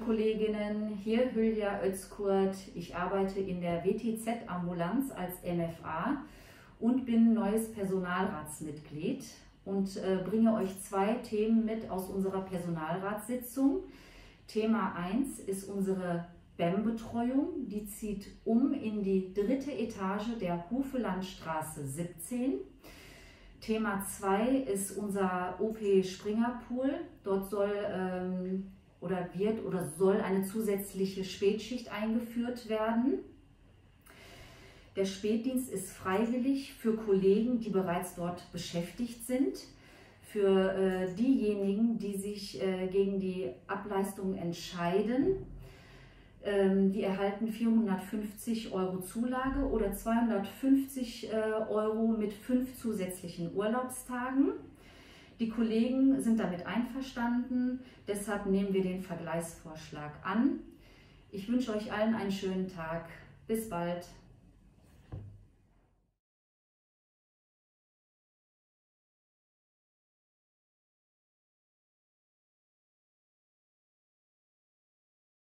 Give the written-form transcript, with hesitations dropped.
Kolleginnen, hier Hülya Özkurt. Ich arbeite in der WTZ-Ambulanz als MFA und bin neues Personalratsmitglied und bringe euch zwei Themen mit aus unserer Personalratssitzung. Thema 1 ist unsere BEM-Betreuung, die zieht um in die 3. Etage der Hufelandstraße 17. Thema 2 ist unser OP Springerpool. Dort soll soll eine zusätzliche Spätschicht eingeführt werden. Der Spätdienst ist freiwillig für Kollegen, die bereits dort beschäftigt sind. Für diejenigen, die sich gegen die Ableistung entscheiden, die erhalten 450 € Zulage oder 250 € mit 5 zusätzlichen Urlaubstagen. Die Kollegen sind damit einverstanden, deshalb nehmen wir den Vergleichsvorschlag an. Ich wünsche euch allen einen schönen Tag. Bis bald.